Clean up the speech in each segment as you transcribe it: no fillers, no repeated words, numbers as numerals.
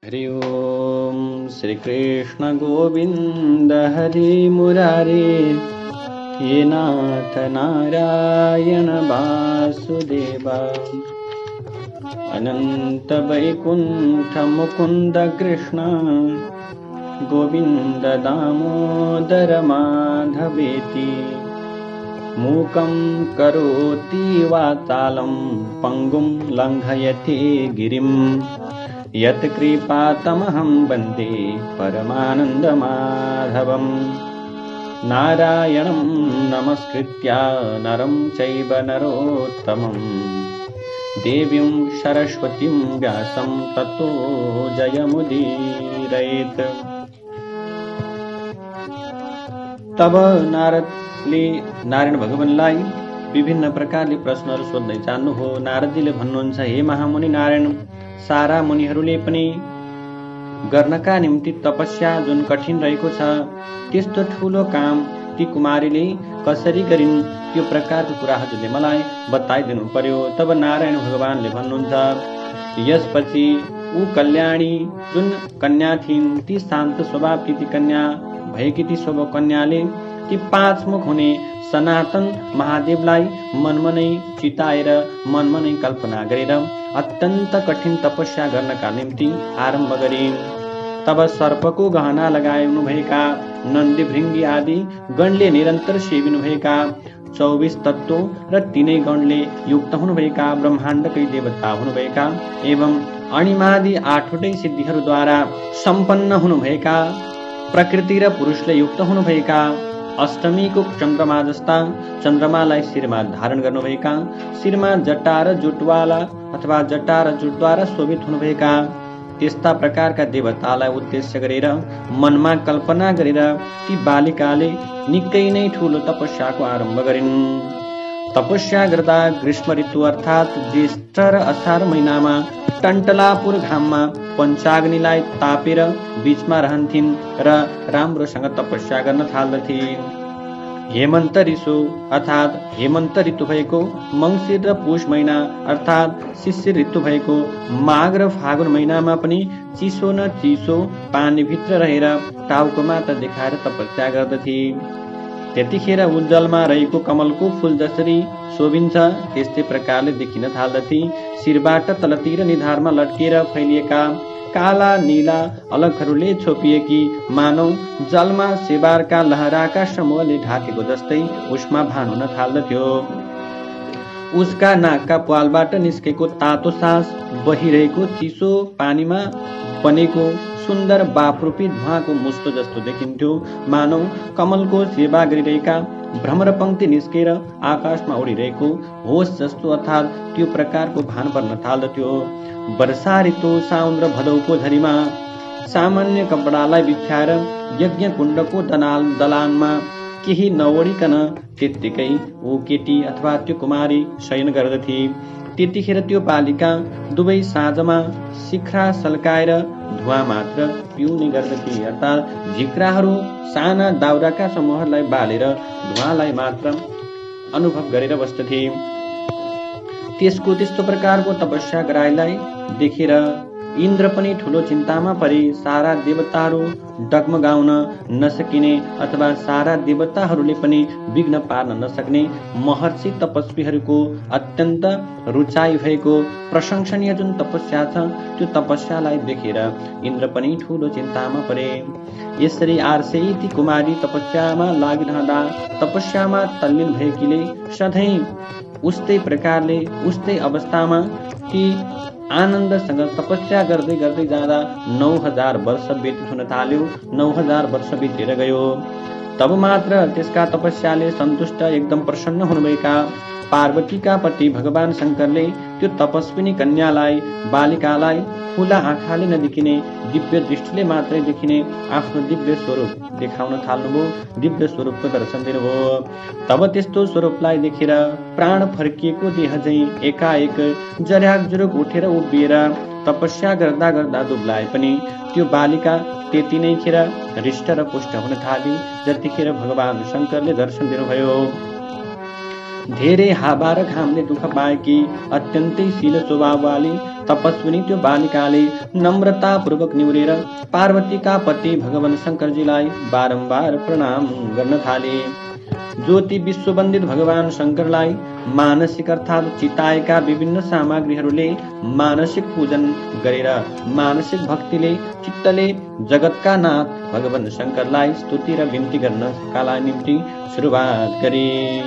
हरि ओम श्री कृष्ण गोविंद हरि मुरारे ये नाथ नारायण वासुदेवा अनंत वैकुंठ मुकुंद कृष्ण गोविंद दामोदर माधवेति मूकं करोति वाचालं पंगुं लंघयति गिरिं यत्कृपातमहं वन्दे परमानन्दमाधवं नारायणं नमस्कृत्य नरं चैव नरोत्तमं देवीं सरस्वतीं व्यासं ततो जयमुदीरयेत्। तब नारदले नारायण भगवानलाई विभिन्न प्रकारले प्रश्नहरू सोध्दै जान्नु हो। नारदजीले भन्नुहुन्छ, हे महामुनि नारायण, सारा मुनिहरूले पनि गर्नका निम्ति तपस्या जुन कठिन रहेको छ, त्यस्तो ठूलो काम ती कुमारीले कसरी गरिन्, त्यो प्रकारको कुरा हजुरले मलाई बताइदिनु पर्यो। तब नारायण भगवानले भन्नुहुन्छ, यसपछि ऊ कल्याणी जुन कन्या थिइन्, ती शान्त स्वभावकी ती कन्या भएकी ती शुभ कन्याले ती पाँच मुख हुने सनातन महादेवलाई मनमा नै चिताएर मनमा नै कल्पना गरेर अत्यन्त कठिन तपस्या गर्नका निम्ति आरम्भ गरिन्। तब सर्पको गहना लगाउनुभएका नन्दी भृङ्गी आदि गणले निरन्तर सेविनुभएका 24 तत्व र तीनै गणले युक्त हुनुभएका ब्रह्माण्डकै देवता हुनुभएका एवं अणिमादि 8वटै सिद्धिहरूद्वारा सम्पन्न हुनुभएका प्रकृति र पुरुषले युक्त हुनुभएका अष्टमीको चन्द्रमा जस्ता चन्द्रमालाई शिरमा धारण गर्नुभएका, शिरमा जटा र जुटवाला अथवा जटा र जुटद्वारा शोभित हुनुभएका त्यस्ता प्रकारका देवतालाई उद्देश्य गरेर मनमा कल्पना गरेर ती बालिकाले निकै नै ठूलो तपस्याको आरम्भ गरिन्। तपस्या गर्दा ग्रीष्म ऋतु अर्थात् ज्येष्ठ र असार महिनामा टन्टलापुर घाममा पञ्चाग्निलाई तापेर बीचमा रहन्थिन् र राम्रोसँग तपस्या गर्न थाल्दथे। हेमन्त ऋतु अर्थात् हेमन्त ऋतु भएको मङ्सिर र पुष महिना अर्थात् शिशिर ऋतु भएको माघ र फागुन महिनामा पनि चिसो न चिसो पानीभित्र रहेर टाउको मात्र देखाएर तपस्या गर्दथे। त्यतिखेर उज्जलमा रहेको कमलको फूल जसरी शोभिन्छ त्यस्तै प्रकारले देखिन थाल्दथे। शिरबाट तलतिर निधारमा लट्किएर फैलिएका काला नीला अलगहरूले छोपिएकी मानव जलमा सेवारका लहराका समूहले ढाकेको जस्तै उसमा भान हुन थाल्दथ्यो। उसका नाकका प्वालबाट निस्केको तातो सास बहिरहेको चिसो पानीमा बनेको सुन्दर बापरूपी धुवाको मुस्तो जस्तो देखिन्थ्यो। मानव कमलको सेवा गरिरहेका भ्रमर पंक्ति निस्केर आकाशमा उडिरहेको होस जस्तो अर्थात् त्यो प्रकारको भान पर्न थाल्दथ्यो। वर्षा ऋतु साउन र भदौको झरीमा सामान्य कपडालाई बिछ्याएर यज्ञ कुण्डको दलानमा केही नओढिकन त्यत्तिकै ऊ केटी अथवा त्यो कुमारी शयन गर्दथे। त्यतिखेर त्यो बालिका दुवै साँझमा शिखरा सल्काएर धुवा मात्र पिउने गर्दथे, अर्थात् झिक्राहरू साना दाउराका समूहहरूलाई बालेर धुवालाई मात्र अनुभव गरेर बस्दथे। त्यसको त्यस्तो प्रकारको तपस्या गराइलाई देखेर इन्द्र पनि ठूलो चिन्तामा परे। सारा देवताहरू डगमगाउन नसकिने अथवा सारा देवताहरूले पनि विघ्न पार्न नसक्ने महर्षि तपस्वीहरूको अत्यन्त रुचाई भएको प्रशंसनीय जुन तपस्या छ त्यो तपस्यालाई देखेर इन्द्र पनि ठूलो चिन्तामा परे। यसरी आर्सेय ती कुमारी तपस्यामा लागिरहँदा तपस्यामा तल्लीन भएकीले सधैँ उस्तै प्रकारले उस्तै अवस्थामा ती आनन्दसँग तपस्या गर्दै गर्दै जाँदा 9000 वर्ष व्यतीत हुन थाल्यो। 9000 वर्ष बितेर गयो। तब मात्र त्यसका तपस्याले सन्तुष्ट एकदम प्रसन्न हुनुभएका पार्वतीका पति भगवान शङ्करले त्यो तपस्विनी कन्यालाई बालिकालाई खुला आँखाले नदेखिने दिव्य दृष्टिले मात्रै देखिने आफ्नो दिव्य स्वरूप देखाउन थाल्नुभयो। दिव्य स्वरूपको दर्शन दिनुभयो। तब त्यस्तो स्वरूपलाई देखेर प्राण फर्किएको देह झैं एकाएक जर्याक जुरुक उठेर उभिएर तपस्या गर्दा गर्दा दुब्लाए पनि त्यो बालिका त्यति नै खेर हृष्ट र पुष्ट हुन थाली जतिखेर भगवान शङ्करले दर्शन दिनुभयो। धेरै हावा र घामले दुःख पाएकी अत्यन्तै शील स्वभाववाली तपस्विनी त्यो बालिकाले नम्रतापूर्वक निहुरेर पार्वतीका पति भगवान शङ्करजीलाई बारम्बार प्रणाम गर्न थाले। ज्योति विश्ववन्दित भगवान शङ्करलाई मानसिक अर्थात् चिताएका विभिन्न सामग्रीहरूले मानसिक पूजन गरेर मानसिक भक्तिले चित्तले जगतका नाथ भगवान शङ्करलाई स्तुति र बिन्ती गर्नका निम्ति सुरुवात गरे।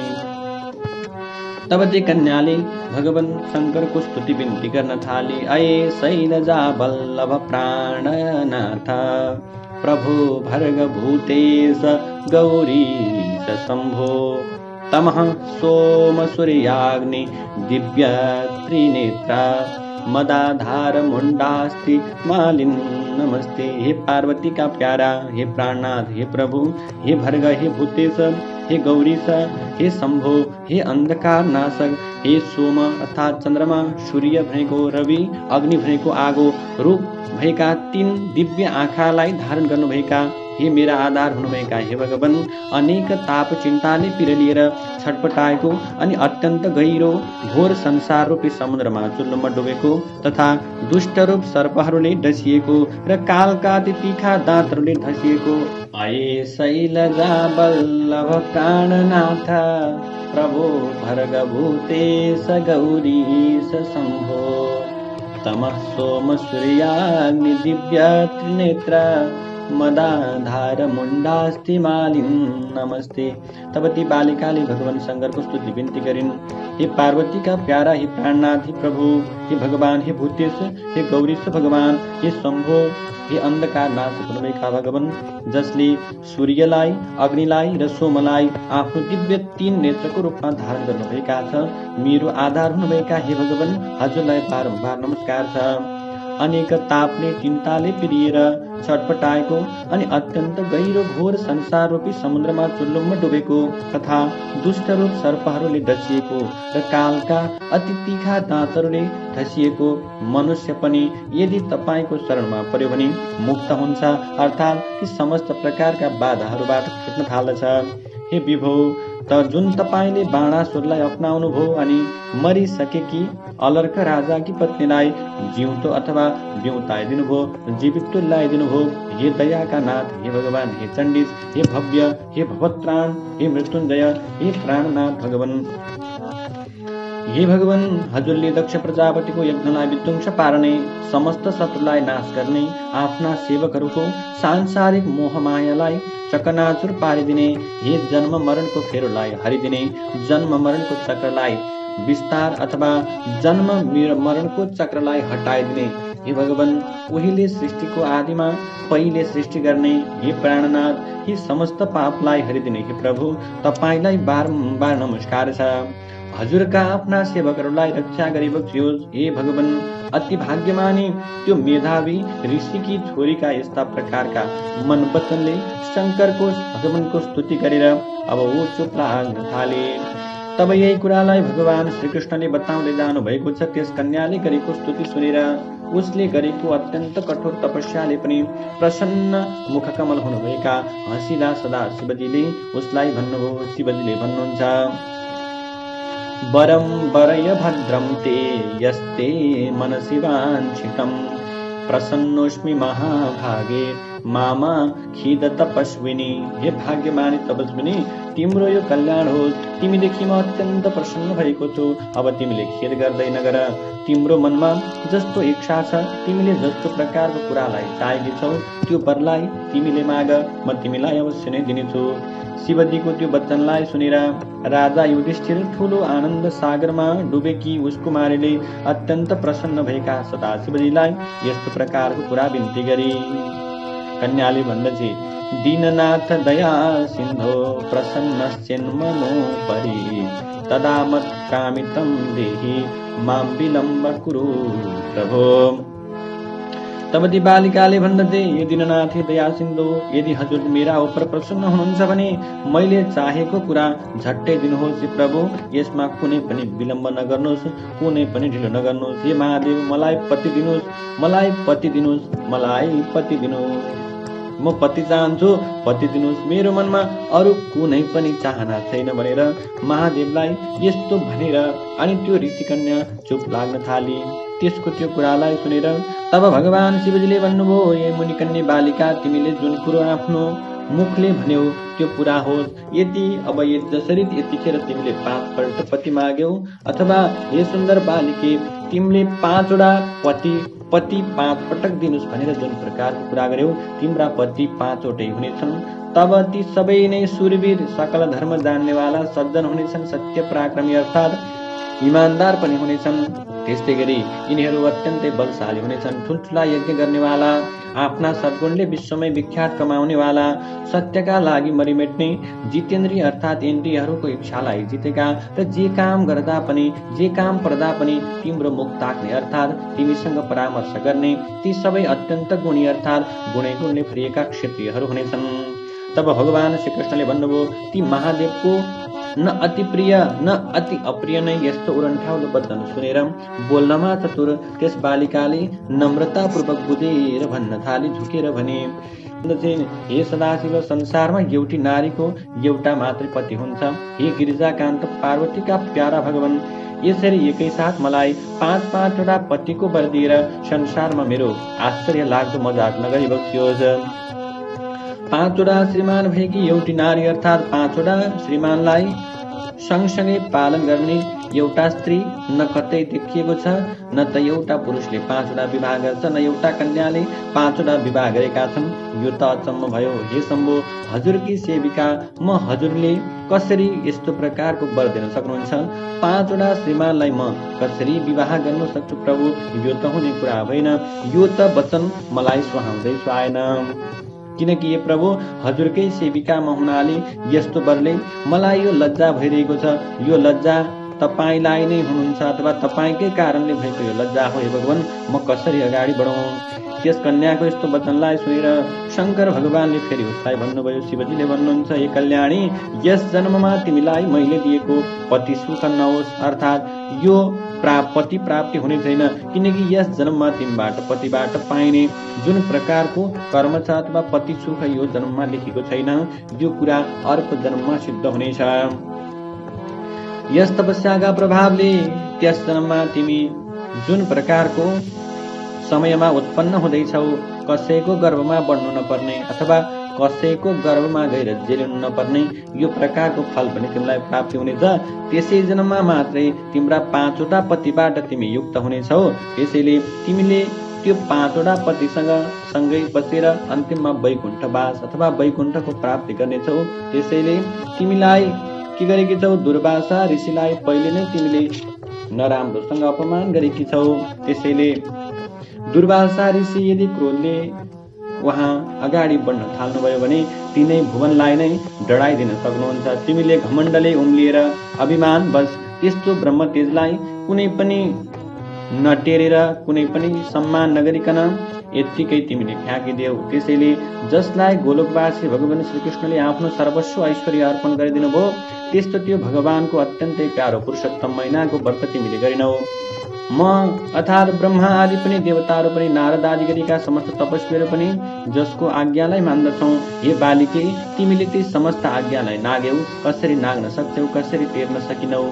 तब ती कन्याले भगवान शङ्करको स्तुति बिन्ती गर्न थाले। अये शैलजा वल्लभ प्राणनाथ प्रभु भर्ग भूतेश गौरीश शम्भो तमः सोम सूर्याग्नि दिव्य त्रिनेत्रा मदाधार मुंडास्ति मालिन नमस्ते। हे पार्वती का प्यारा, हे प्राणनाथ, हे प्रभु, हे भर्ग, हे भूतेश, हे गौरीश, हे शंभो, हे अंधकार नाशक, हे सोम अर्थात चंद्रमा, सूर्य भनेको रवि, अग्नि भनेको आगो, रूप भएका तीन दिव्य आँखालाई धारण गर्नुभएका हे मेरा आधार हुनुभएका हे भगवान, अनेक ताप चिन्ताले पिरलिएर छटपटाएको अनि अत्यन्त गहिरो घोर संसार रूपी समुद्रमा चुल्लुमा डुबेको तथा दुष्ट रूप सर्पहरूले डसिएको र कालका तीखा दाँतहरूले धसिएको अये शैलजा वल्लभ प्राणनाथ प्रभो भर्ग भूतेश गौरीश शम्भो तमः सोम सूर्याग्नि दिव्य त्रिनेत्र मदाधार मुंडास्ति मालिन नमस्ते। तब ती बालिकाले भगवान शङ्करको स्तुति बिन्ती गरिन्। हे पार्वती का प्यारा, हे प्राणनाथ, हे प्रभु, हे भगवान, हे भूतेश, हे गौरीश भगवान, हे शम्भो, हे अन्धकार नाशक हुनुभएका भगवान, जसले सूर्यलाई, अग्निलाई र सोमलाई आफ्नो दिव्य तीन नेत्रको रूपमा धारण गर्नुभएका छ, मेरो आधार हुनुभएका हे भगवान, हजुरलाई बारम्बार नमस्कार छ। अनेक तापले चिन्ताले पिरिएर छटपटाएको अनि अत्यन्त गहिरो घोर संसार रूपी समुद्रमा चुल्लुममा डुबेको तथा दुष्ट रूप सर्पहरूले डसिएको र कालका अति तीखा दाँतहरूले धसिएको मनुष्य पनि यदि तपाईको शरणमा पर्यो भने मुक्त हुन्छ, अर्थात् ती समस्त प्रकारका बाधाहरूबाट छुट्न थाल्दछ। हे विभो, त जुन तपाईले बाणासुरलाई अपनाउनु भयो अनि मरिसकेकी अलर्क राजाकी पत्नीलाई जिउँदो अथवा बिउताइदिनु भयो, जीवित तुल्याइदिनु भयो, हे दयाका नाथ, हे भगवान, हे चण्डीश, हे भव्य, हे भवत्राण, हे मृत्युञ्जय, हे प्राणनाथ भगवान, हे भगवान, हजुरले दक्ष प्रजापतिको यज्ञलाई विध्वंस पार्ने, समस्त शत्रुलाई नाश गर्ने, आफ्ना सेवकहरूको सांसारिक मोहमायालाई चकनाचुर पारिदिने, हे जन्म मरणको फेरोलाई हरिदिने, जन्म मरणको चक्रलाई विस्तार अथवा जन्म मरणको चक्रलाई हटाइदिने, हे भगवान, उहिले सृष्टिको आदिमा पहिले सृष्टि गर्ने, हे प्राणनाथ, हे समस्त पापलाई हरिदिने, हे प्रभु, तपाईलाई बारम्बार नमस्कार छ। हजुरका आफ्ना सेवकहरूलाई रक्षा गरी बक्सियोस्। हे भगवान, अति भाग्यमानी त्यो मेधावी ऋषिकी छोरीका यस्ता प्रकारका मन वचनले शङ्करको भगवानको स्तुति गरेर अब ऊ चुप लाग्न थाले। तब यही कुरालाई भगवान श्रीकृष्णले बताउँदै जानु भएको छ। त्यस कन्याले गरेको स्तुति सुनेर उसले गरेको अत्यन्त कठोर तपस्याले पनि प्रसन्न मुखकमल हुनुभएका हँसिला सदा शिवजीले उसलाई भन्नुभयो। शिवजीले भन्नुहुन्छ, वरम वरय भद्रम ते यस्ते मनसि वाञ्छितं प्रसन्नोस्मि महाभागे मामा खिद तपस्विनी। हे भाग्यमानी तपस्विनी, तिम्रो यो कल्याण होस्। तिमीदेखि म अत्यन्त प्रसन्न भएको छु। अब तिमीले खेद गर्दै नगर। तिम्रो मनमा जस्तो इच्छा छ, तिमीले जस्तो प्रकारको कुरालाई चाहेकी छौ, त्यो वरलाई तिमीले माग, म तिमीलाई अवश्य नै दिनेछु। शिवजीको त्यो वचनलाई सुनेर राजा युधिष्ठिर ठूलो आनन्द सागरमा डुबेकी उसको कुमारीले अत्यन्त प्रसन्न भएका सदाशिवजीलाई यस्तो प्रकारको कुरा बिन्ती गरी। कन्याले भन्दछे, दीननाथ दया सिन्धो प्रसन्नश्चिन्ममोपरि तदा मत्कामितं देहि मां विलम्ब कुरु प्रभो। तब ती बालिकाले भन्दथे, हे दीननाथ, हे दया सिन्धु, यदि हजुर मेरा उपर प्रसन्न हुनुहुन्छ भने मैले चाहेको कुरा झट्टै दिनुहोस्। हे प्रभु, यसमा कुनै पनि विलम्ब नगर्नुहोस्, कुनै पनि ढिलो नगर्नुहोस्। हे महादेव, मलाई पति दिनुहोस्, मलाई पति दिनुहोस्, मलाई पति दिनुहोस्। म पति चाहन्छु, पति दिनुहोस्, मेरो मनमा अरू कुनै पनि चाहना छैन भनेर महादेवलाई यस्तो भनेर अनि त्यो ऋषिकन्या चुप लाग्न थाली। त्यसको त्यो कुरालाई सुनेर तब भगवान शिवजीले भन्नुभयो, ए मुनिकन्या बालिका, तिमीले जुन कुरो आफ्नो मुखले भन्यौ त्यो पुरा होस्। यदि अब जसरी यतिखेर तिमीले 5 पल्ट पति माग्यौ, अथवा हे सुन्दर बालिके, तिमीले 5 वटा पति 5 पटक दिनुहोस् भनेर जुन प्रकारको कुरा गर्यौ, तिम्रा पति 5 वटै हुनेछन्। तब ती सबै नै शूरवीर, सकल धर्म जान्नेवाला सज्जन हुनेछन्, सत्य पराक्रमी अर्थात् इमानदार पनि हुनेछन्। त्यस्तै गरी यिनीहरू अत्यन्तै बलशाली हुनेछन्, ठुल्ठुला यज्ञ गर्नेवाला, आफ्ना सद्गुणले विश्वमै विख्यात कमाउनेवाला, सत्यका लागि मरिमेट्ने, जितेन्द्रिय अर्थात् इन्द्रियहरूको इच्छालाई जितेका र जे काम गर्दा पनि जे काम पर्दा पनि तिम्रो मुख ताक्ने अर्थात् तिमीसँग परामर्श गर्ने, ती सबै अत्यन्त गुणी अर्थात् गुणै गुणले भरिएका क्षत्रियहरू हुनेछन्। तब भगवान श्रीकृष्णले भन्नुभयो, ती महादेवको न अति प्रिय न अति अप्रिय नै यस्तो उरन्ठाउलो वचन सुनेर बोल्नमा चतुर त्यस बालिकाले नम्रतापूर्वक बुझेर भन्न थाली, झुकेर भने, हे सदाशिव, संसारमा एउटी नारीको एउटा मात्रै पति हुन्छ। हे गिरिजाकान्त पार्वतीका प्यारा भगवान, यसरी एकैसाथ मलाई 5 वटा पतिको वर दिएर संसारमा मेरो आश्चर्य लाग्दो मजाक नगरी बक्सियोस्। 5 वटा श्रीमान भएकी एउटी नारी अर्थात् 5 वटा श्रीमानलाई सँगसँगै पालन गर्ने एउटा स्त्री न कतै देखिएको छ, न त एउटा पुरुषले 5 वटा विवाह गर्छ, न एउटा कन्याले 5 वटा विवाह गरेका छन्। यो त अचम्म भयो। हे शम्भो, हजुरकी सेविका म हजुरले कसरी यस्तो प्रकारको वर दिन सक्नुहुन्छ? 5 वटा श्रीमानलाई म कसरी विवाह गर्न सक्छु प्रभु? यो त हुने कुरा होइन, यो त वचन मलाई सुहाउँदै सुहाएन। किनकि ये प्रभु, हजुरकै सेविकामा हुनाले यस्तो वरले मलाई यो लज्जा भइरहेको छ। यो लज्जा तपाईलाई नै हुनुहुन्छ अथवा तपाईकै कारणले भएको यो लज्जा हो। हे भगवान, म कसरी अगाडि बढौँ? त्यस कन्याको यस्तो वचनलाई सुनेर शङ्कर भगवानले फेरि उसलाई भन्नुभयो, शिवजीले भन्नुहुन्छ, हे कल्याणी, यस जन्ममा तिमीलाई मैले दिएको पति सुख नहोस्, अर्थात् यो पति प्राप्ति हुने छैन। किनकि यस जन्ममा तिमीबाट पतिबाट पाइने जुन प्रकारको कर्म छ अथवा पति सुख यो जन्ममा लेखेको छैन, यो कुरा अर्को जन्ममा सिद्ध हुनेछ। यस तपस्याका प्रभावले त्यस जन्ममा तिमी जुन प्रकारको समयमा उत्पन्न हुँदैछौ, कसैको गर्भमा बढ्नु नपर्ने अथवा कसैको गर्भमा गएर जेलिनु नपर्ने यो प्रकारको फल पनि तिमीलाई प्राप्ति हुनेछ। त्यसै जन्ममा मात्रै तिम्रा 5 वटा पतिबाट तिमी युक्त हुनेछौ। त्यसैले तिमीले त्यो 5 वटा पतिसँग सँगै बसेर अन्तिममा वैकुण्ठवास अथवा वैकुण्ठको प्राप्ति गर्नेछौ। त्यसैले तिमीलाई के गरेकी छौ? दुर्वासा ऋषिलाई पहिले नै तिमीले नराम्रोसँग अपमान गरेकी छौ। त्यसैले दुर्वासा ऋषि यदि क्रोधले उहाँ अगाडि बढ्न थाल्नुभयो भने तिनै भुवनलाई नै डढाइदिन सक्नुहुन्छ। तिमीले घमण्डले उम्लिएर अभिमान बस त्यस्तो ब्रह्म तेजलाई कुनै पनि नटेरेर कुनै पनि सम्मान नगरिकन यत्तिकै तिमीले फ्याँकिदेऊ। त्यसैले जसलाई गोलोकवासी भगवान श्रीकृष्णले आफ्नो सर्वस्व ऐश्वर्य अर्पण गरिदिनु भयो, त्यस्तो त्यो भगवानको अत्यन्तै प्यारो पुरुषोत्तम महिनाको व्रत तिमीले गरिनौ। म अर्थात् ब्रह्मा आदि पनि देवताहरू पनि नारद आदि गरीका समस्त तपस्वीहरू पनि जसको आज्ञालाई मान्दछौ। हे बालिके, तिमीले ती समस्त आज्ञालाई नाग्यौ, कसरी नाग्न सक्छौ? कसरी तेर्न सकिनौ?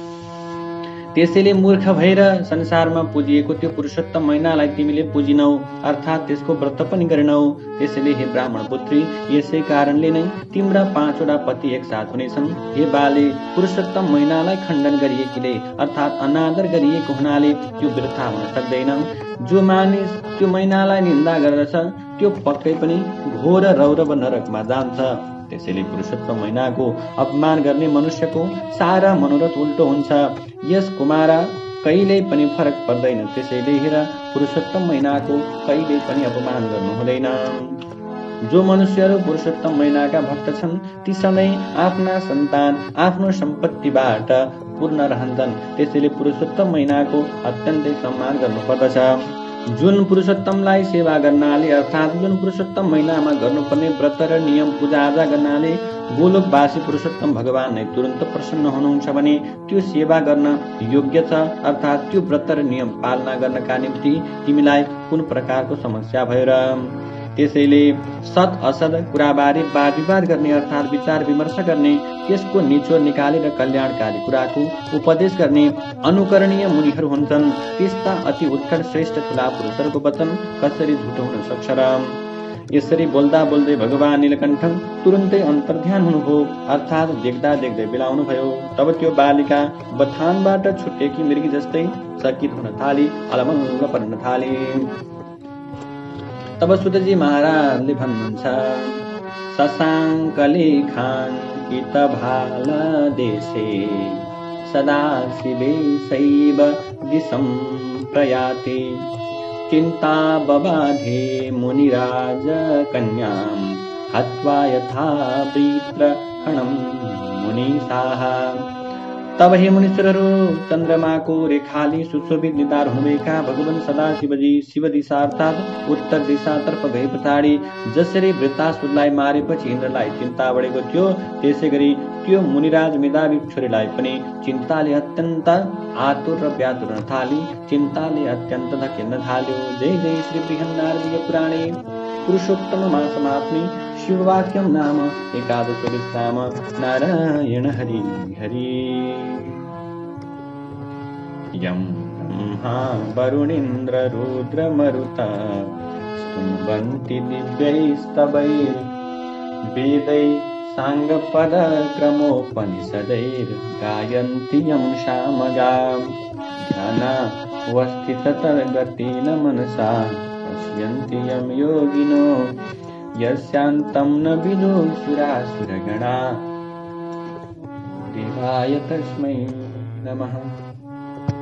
त्यसैले मूर्ख भएर संसारमा पूजिएको त्यो पुरुषोत्तम महिनालाई तिमीले पूजिनौ, अर्थात् त्यसको व्रत पनि गरेनौ। त्यसैले हे ब्राह्मण पुत्री, यसै कारणले नै तिम्रा 5 वटा पति एकसाथ हुनेछन्। हे बाले, पुरुषोत्तम महिनालाई खण्डन गरिएकीले अर्थात् अनादर गरिएको हुनाले त्यो वृथा हुन सक्दैन। जो मानिस त्यो महिनालाई निन्दा गर्दछ त्यो पक्कै पनि घोर रौरव नरकमा जान्छ। त्यसैले पुरुषोत्तम महिनाको अपमान गर्ने मनुष्यको सारा मनोरथ उल्टो हुन्छ। यस कुमारा कहिल्यै पनि फरक पर्दैन। त्यसैले हेर, पुरुषोत्तम महिनाको कहिल्यै पनि अपमान गर्नु हुँदैन। जो मनुष्यहरू पुरुषोत्तम महिनाका भक्त छन् ती सधैँ आफ्ना सन्तान आफ्नो सम्पत्तिबाट पूर्ण रहन्छन्। त्यसैले पुरुषोत्तम महिनाको अत्यन्तै सम्मान गर्नुपर्दछ। जुन पुरुषोत्तमलाई सेवा गर्नाले अर्थात् जुन पुरुषोत्तम महिनामा गर्नुपर्ने व्रत र नियम पूजाआजा गर्नाले गोलोकवासी पुरुषोत्तम भगवान नै तुरन्त प्रसन्न हुनुहुन्छ भने त्यो सेवा गर्न योग्य छ। अर्थात् त्यो व्रत र नियम पालना गर्नका निम्ति तिमीलाई कुन प्रकारको समस्या भयो र? त्यसैले सत असत कुराबारे वाद विवाद गर्ने अर्थात् विचार विमर्श गर्ने, त्यसको निचोड निकालेर कल्याणकारी कुराको उपदेश गर्ने अनुकरणीय मुनिहरू हुन्छन्। त्यस्ता अति उत्कट श्रेष्ठ ठुला पुरुषहरूको वचन कसरी झुटो हुन सक्छ र? यसरी बोल्दा बोल्दै भगवान नीलकण्ठ तुरुन्तै अन्तर्ध्यान हुनुभयो, अर्थात् देख्दा देख्दै बिलाउनु भयो। तब त्यो बालिका बथानबाट छुटेकी मृगी जस्तै चकित हुन थाली, अलमल्ल पर्न थाली। तब सुतजी महाराजले भन्नुहुन्छ, शशाङ्कले खान कित भाल देशे सदा शिवे शैव दिशं प्रयाति चिन्ता बबाधे मुनिराज कन्यां हत्वा यथा वृत्रहणं मुनिशाः। तब हे मुनीश्वरहरू, चन्द्रमाको रेखाले सुशोभित निधार हुनुभएका भगवान सदाशिवजी शिव दिशा अर्थात् उत्तर दिशातर्फ गए पछाडि जसरी वृत्तासुरलाई मारेपछि इन्द्रलाई चिन्ता बढेको थियो, त्यसै गरी त्यो मुनिराज मेधावी छोरीलाई पनि चिन्ताले अत्यन्त आतुर र व्यातुर हुन थाली, चिन्ताले अत्यन्त धकिन्न थाल्यो। जय जय श्री बृहन्नारदीय पुराणे पुरुषोत्तम मासमात्मे शिववाक्यम नाम एकादश विश्राम नारायण हरि हरि। यं ब्रह्मा वरुणेन्द्र रुद्र मरुता स्तुवन्ति दिव्यैस्तवैर् वेदैः साङ्गपद क्रमोपनिषदैर् गायन्ति यं सामगाम् ध्यानावस्थिततरगतेन मनसा पश्यन्ति यं योगिनो यस्यान्तं न विदुषुरासुरगणा। देवाय तस्मै नमः।